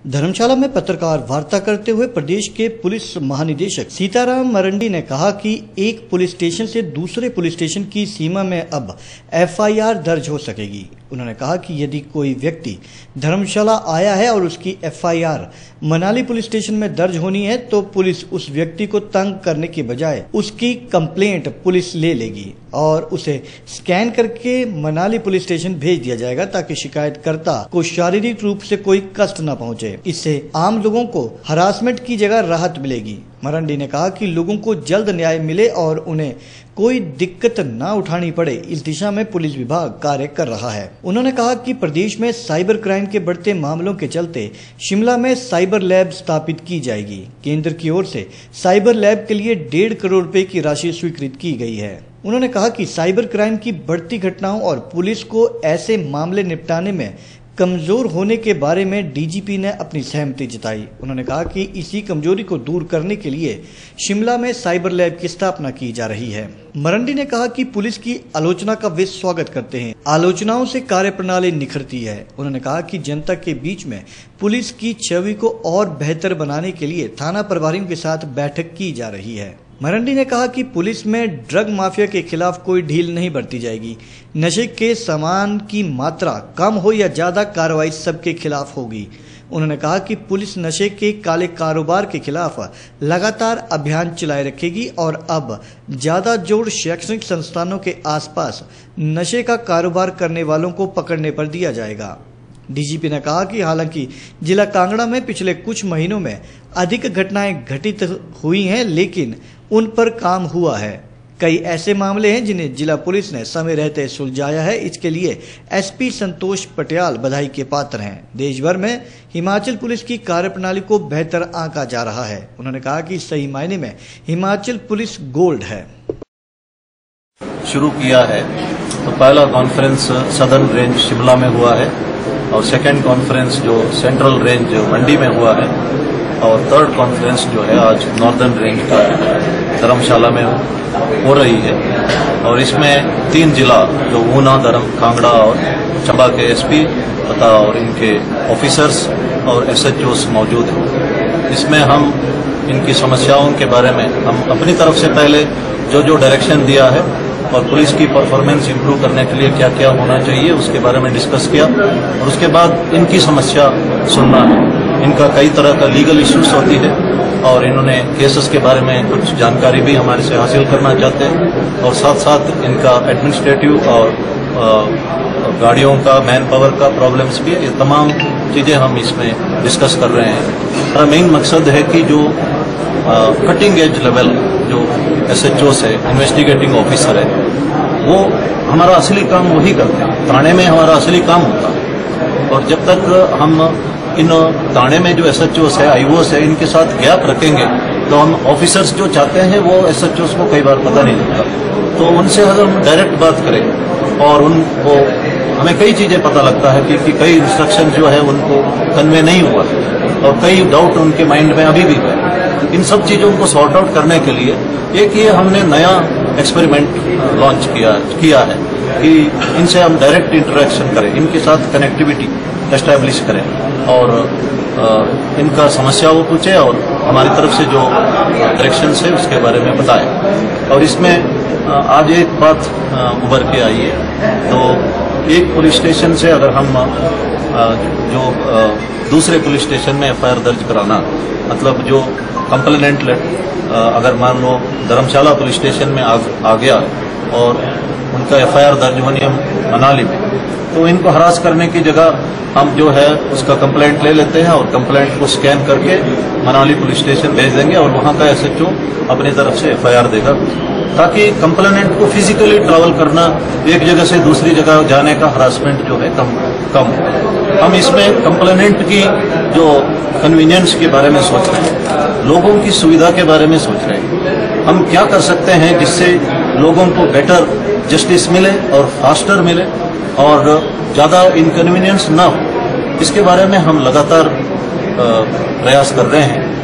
धर्मशाला में पत्रकार वार्ता करते हुए प्रदेश के पुलिस महानिदेशक सीताराम मरंडी ने कहा कि एक पुलिस स्टेशन से दूसरे पुलिस स्टेशन की सीमा में अब एफआईआर दर्ज हो सकेगी। उन्होंने कहा कि यदि कोई व्यक्ति धर्मशाला आया है और उसकी एफआईआर मनाली पुलिस स्टेशन में दर्ज होनी है तो पुलिस उस व्यक्ति को तंग करने के बजाय उसकी कंप्लेंट पुलिस ले लेगी और उसे स्कैन करके मनाली पुलिस स्टेशन भेज दिया जाएगा ताकि शिकायतकर्ता को शारीरिक रूप से कोई कष्ट न पहुंचे। इससे आम लोगों को हरासमेंट की जगह राहत मिलेगी। मरंडी ने कहा कि लोगों को जल्द न्याय मिले और उन्हें कोई दिक्कत न उठानी पड़े, इस दिशा में पुलिस विभाग कार्य कर रहा है। उन्होंने कहा कि प्रदेश में साइबर क्राइम के बढ़ते मामलों के चलते शिमला में साइबर लैब स्थापित की जाएगी। केंद्र की ओर से साइबर लैब के लिए 1.5 करोड़ रुपए की राशि स्वीकृत की गई है। उन्होंने कहा कि साइबर क्राइम की बढ़ती घटनाओं और पुलिस को ऐसे मामले निपटाने में कमजोर होने के बारे में डीजीपी ने अपनी सहमति जताई। उन्होंने कहा कि इसी कमजोरी को दूर करने के लिए शिमला में साइबर लैब की स्थापना की जा रही है। मरंडी ने कहा कि पुलिस की आलोचना का वे स्वागत करते हैं। आलोचनाओं से कार्यप्रणाली निखरती है। उन्होंने कहा कि जनता के बीच में पुलिस की छवि को और बेहतर बनाने के लिए थाना प्रभारियों के साथ बैठक की जा रही है। मरंडी ने कहा कि पुलिस में ड्रग माफिया के खिलाफ कोई ढील नहीं बरती जाएगी। नशे के सामान की मात्रा कम हो या ज्यादा, कार्रवाई सबके खिलाफ होगी। उन्होंने कहा कि पुलिस नशे के काले कारोबार के खिलाफ लगातार अभियान चलाए रखेगी और अब ज्यादा जोर शैक्षणिक संस्थानों के आसपास नशे का कारोबार करने वालों को पकड़ने पर दिया जाएगा। डीजीपी ने कहा कि हालांकि जिला कांगड़ा में पिछले कुछ महीनों में अधिक घटनाएं घटित हुई हैं, लेकिन उन पर काम हुआ है। कई ऐसे मामले हैं जिन्हें जिला पुलिस ने समय रहते सुलझाया है। इसके लिए एसपी संतोष पटियाल बधाई के पात्र हैं। देश भर में हिमाचल पुलिस की कार्यप्रणाली को बेहतर आंका जा रहा है। उन्होंने कहा कि सही मायने में हिमाचल पुलिस गोल्ड है। शुरू किया है तो पहला कॉन्फ्रेंस सदर्न रेंज शिमला में हुआ है और सेकेंड कॉन्फ्रेंस जो सेंट्रल रेंज मंडी में हुआ है और थर्ड कॉन्फ्रेंस जो है आज नॉर्दर्न रेंज का धर्मशाला में हो रही है। और इसमें 3 जिला जो ऊना, धर्म, कांगड़ा और चंबा के एसपी तथा और इनके ऑफिसर्स और एसएचओस मौजूद हैं। इसमें हम इनकी समस्याओं के बारे में हम अपनी तरफ से पहले जो डायरेक्शन दिया है और पुलिस की परफॉर्मेंस इंप्रूव करने के लिए क्या क्या होना चाहिए उसके बारे में डिस्कस किया और उसके बाद इनकी समस्या सुनना है। इनका कई तरह का लीगल इश्यूज होती है और इन्होंने केसेस के बारे में कुछ जानकारी भी हमारे से हासिल करना चाहते हैं और साथ साथ इनका एडमिनिस्ट्रेटिव और गाड़ियों का, मैन पावर का प्रॉब्लम्स भी है। ये तमाम चीज़ें हम इसमें डिस्कस कर रहे हैं। हमारा मेन मकसद है कि जो कटिंग एज लेवल जो एसएचओ है, इन्वेस्टिगेटिंग ऑफिसर है, वो हमारा असली काम वही करते हैं। थाने में हमारा असली काम होता है और जब तक हम इन थाने में जो एसएचओ है, आईओएस है, इनके साथ गैप रखेंगे तो हम ऑफिसर्स जो चाहते हैं वो एसएचओ को कई बार पता नहीं लगता। तो उनसे अगर हम डायरेक्ट बात करें और उनको हमें कई चीजें पता लगता है कि कई इंस्ट्रक्शन जो है उनको कन्वे नहीं हुआ और कई डाउट उनके माइंड में अभी भी है। इन सब चीजों को सॉर्ट आउट करने के लिए एक ये हमने नया एक्सपेरिमेंट लॉन्च किया है कि इनसे हम डायरेक्ट इंटरेक्शन करें, इनके साथ कनेक्टिविटी एस्टैब्लिश करें और इनका समस्याओं पूछे और हमारी तरफ से जो डायरेक्शन है उसके बारे में बताएं। और इसमें आज एक बात उभर के आई है, तो एक पुलिस स्टेशन से अगर हम जो दूसरे पुलिस स्टेशन में एफआईआर दर्ज कराना, मतलब जो कंप्लेनेंट अगर मान लो धर्मशाला पुलिस स्टेशन में आ गया और उनका एफआईआर दर्ज होनी है मनाली में, तो इनको हरास करने की जगह हम जो है उसका कंप्लेंट ले लेते हैं और कंप्लेंट को स्कैन करके मनाली पुलिस स्टेशन भेज देंगे और वहां का एसएचओ अपनी तरफ से एफआईआर देगा ताकि कंप्लेनेंट को फिजिकली ट्रैवल करना, एक जगह से दूसरी जगह जाने का हरासमेंट जो है कम। हम इसमें कंप्लेनेंट की जो कन्वीनियंस के बारे में सोच रहे हैं, लोगों की सुविधा के बारे में सोच रहे हैं। हम क्या कर सकते हैं जिससे लोगों को बेटर जस्टिस मिले और फास्टर मिले और ज़्यादा इनकन्वीनियंस ना हो, इसके बारे में हम लगातार प्रयास कर रहे हैं।